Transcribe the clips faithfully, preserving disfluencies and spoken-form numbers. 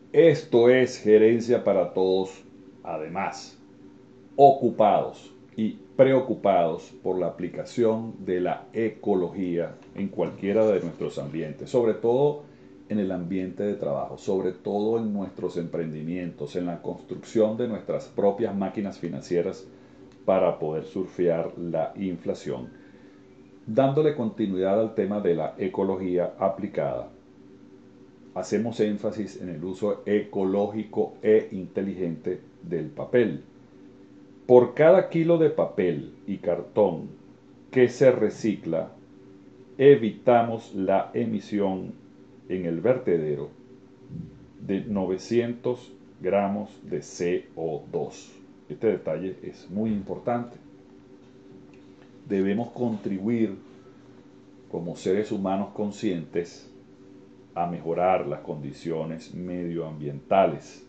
Esto es Gerencia para Todos, además, ocupados y preocupados por la aplicación de la ecología en cualquiera de nuestros ambientes, sobre todo en el ambiente de trabajo, sobre todo en nuestros emprendimientos, en la construcción de nuestras propias máquinas financieras para poder surfear la inflación, dándole continuidad al tema de la ecología aplicada. Hacemos énfasis en el uso ecológico e inteligente del papel. Por cada kilo de papel y cartón que se recicla, evitamos la emisión en el vertedero de novecientos gramos de C O dos. Este detalle es muy importante. Debemos contribuir como seres humanos conscientes a mejorar las condiciones medioambientales.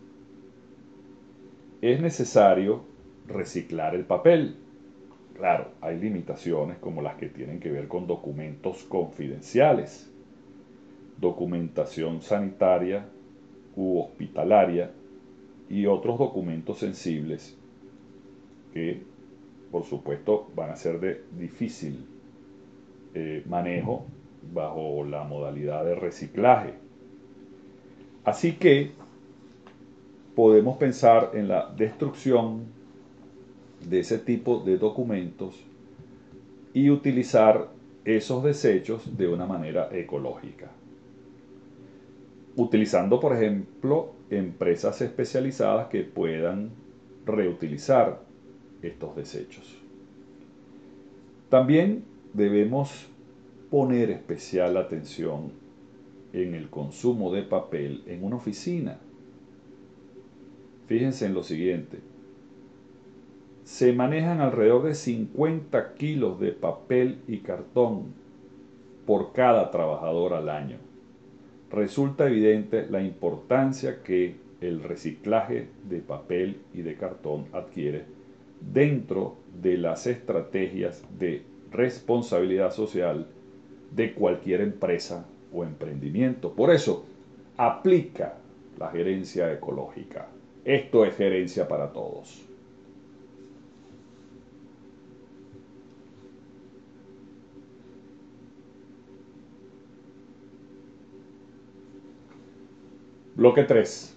Es necesario reciclar el papel. Claro, hay limitaciones como las que tienen que ver con documentos confidenciales, documentación sanitaria u hospitalaria y otros documentos sensibles que, por supuesto, van a ser de difícil eh, manejo bajo la modalidad de reciclaje. Así que podemos pensar en la destrucción de ese tipo de documentos y utilizar esos desechos de una manera ecológica. Utilizando, por ejemplo, empresas especializadas que puedan reutilizar estos desechos. También debemos poner especial atención en el consumo de papel en una oficina. Fíjense en lo siguiente. Se manejan alrededor de cincuenta kilos de papel y cartón por cada trabajador al año. Resulta evidente la importancia que el reciclaje de papel y de cartón adquiere dentro de las estrategias de responsabilidad social de cualquier empresa o emprendimiento. Por eso, aplica la gerencia ecológica. Esto es gerencia para todos. Bloque tres.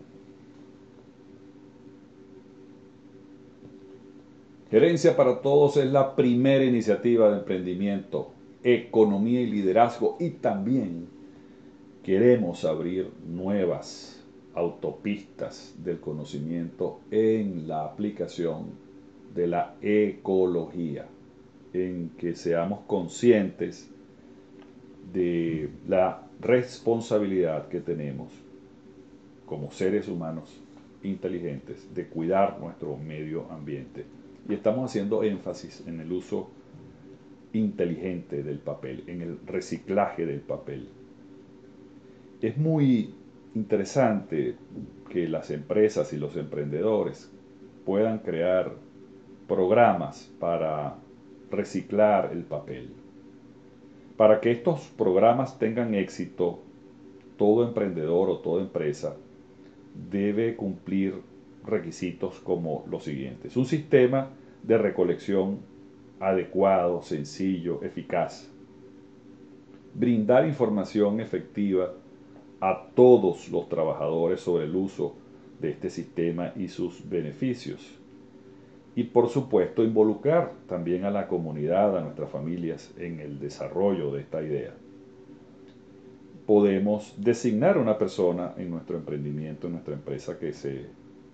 Gerencia para Todos es la primera iniciativa de emprendimiento, economía y liderazgo, y también queremos abrir nuevas autopistas del conocimiento en la aplicación de la ecología, en que seamos conscientes de la responsabilidad que tenemos como seres humanos inteligentes de cuidar nuestro medio ambiente. Y estamos haciendo énfasis en el uso inteligente del papel, en el reciclaje del papel. Es muy interesante que las empresas y los emprendedores puedan crear programas para reciclar el papel. Para que estos programas tengan éxito, todo emprendedor o toda empresa debe cumplir requisitos como los siguientes. Un sistema de recolección adecuado, sencillo, eficaz. Brindar información efectiva a todos los trabajadores sobre el uso de este sistema y sus beneficios. Y por supuesto involucrar también a la comunidad, a nuestras familias en el desarrollo de esta idea. Podemos designar a una persona en nuestro emprendimiento, en nuestra empresa, que se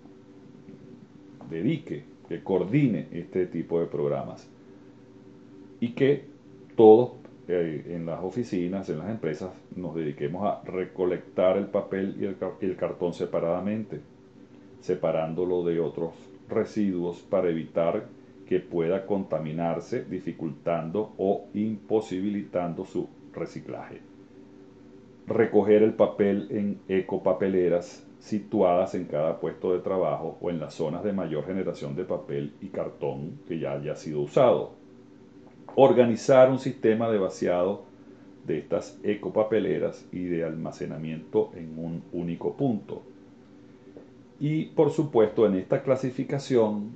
dedique, que coordine este tipo de programas y que todos eh, en las oficinas, en las empresas, nos dediquemos a recolectar el papel y el, el cartón separadamente, separándolo de otros residuos para evitar que pueda contaminarse, dificultando o imposibilitando su reciclaje. Recoger el papel en ecopapeleras situadas en cada puesto de trabajo o en las zonas de mayor generación de papel y cartón que ya haya sido usado. Organizar un sistema de vaciado de estas ecopapeleras y de almacenamiento en un único punto. Y por supuesto en esta clasificación,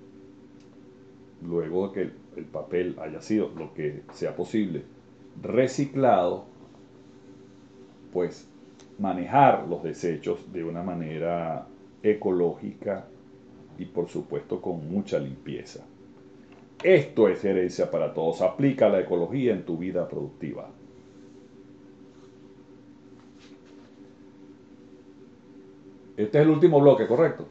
luego de que el, el papel haya sido lo que sea posible reciclado, pues manejar los desechos de una manera ecológica y por supuesto con mucha limpieza. Esto es Gerencia para Todos. Aplica la ecología en tu vida productiva. Este es el último bloque, ¿correcto?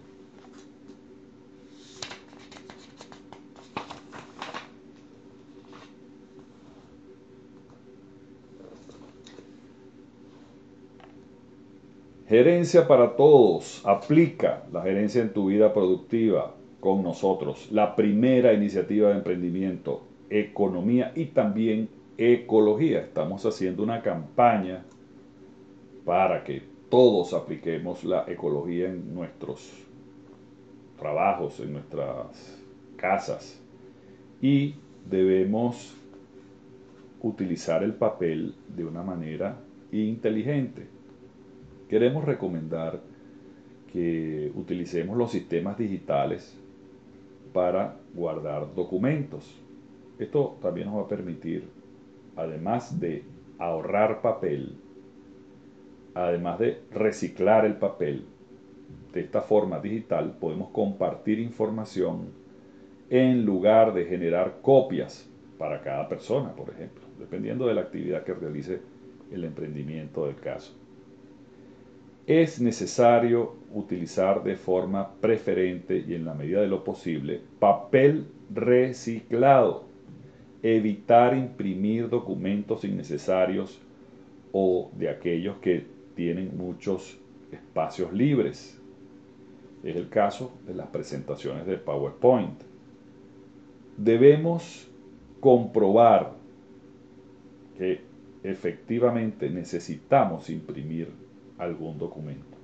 Gerencia para Todos. Aplica la gerencia en tu vida productiva con nosotros. La primera iniciativa de emprendimiento, economía y también ecología. Estamos haciendo una campaña para que todos apliquemos la ecología en nuestros trabajos, en nuestras casas. Y debemos utilizar el papel de una manera inteligente. Queremos recomendar que utilicemos los sistemas digitales para guardar documentos. Esto también nos va a permitir, además de ahorrar papel, además de reciclar el papel, de esta forma digital podemos compartir información en lugar de generar copias para cada persona, por ejemplo, dependiendo de la actividad que realice el emprendimiento del caso. Es necesario utilizar de forma preferente y en la medida de lo posible papel reciclado. Evitar imprimir documentos innecesarios o de aquellos que tienen muchos espacios libres. Es el caso de las presentaciones de PowerPoint. Debemos comprobar que efectivamente necesitamos imprimir algún documento.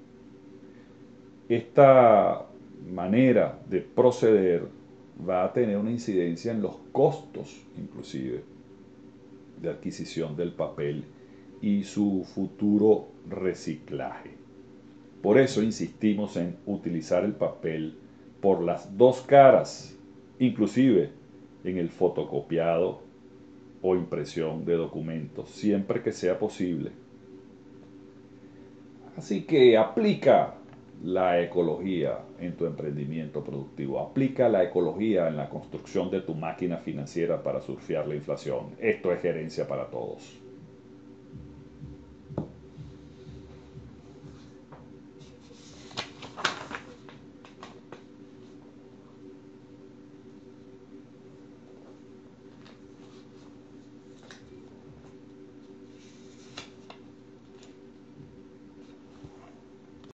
Esta manera de proceder va a tener una incidencia en los costos, inclusive, de adquisición del papel y su futuro reciclaje. Por eso insistimos en utilizar el papel por las dos caras, inclusive en el fotocopiado o impresión de documentos, siempre que sea posible. Así que aplica la ecología en tu emprendimiento productivo. Aplica la ecología en la construcción de tu máquina financiera para surfear la inflación. Esto es Gerencia para Todos.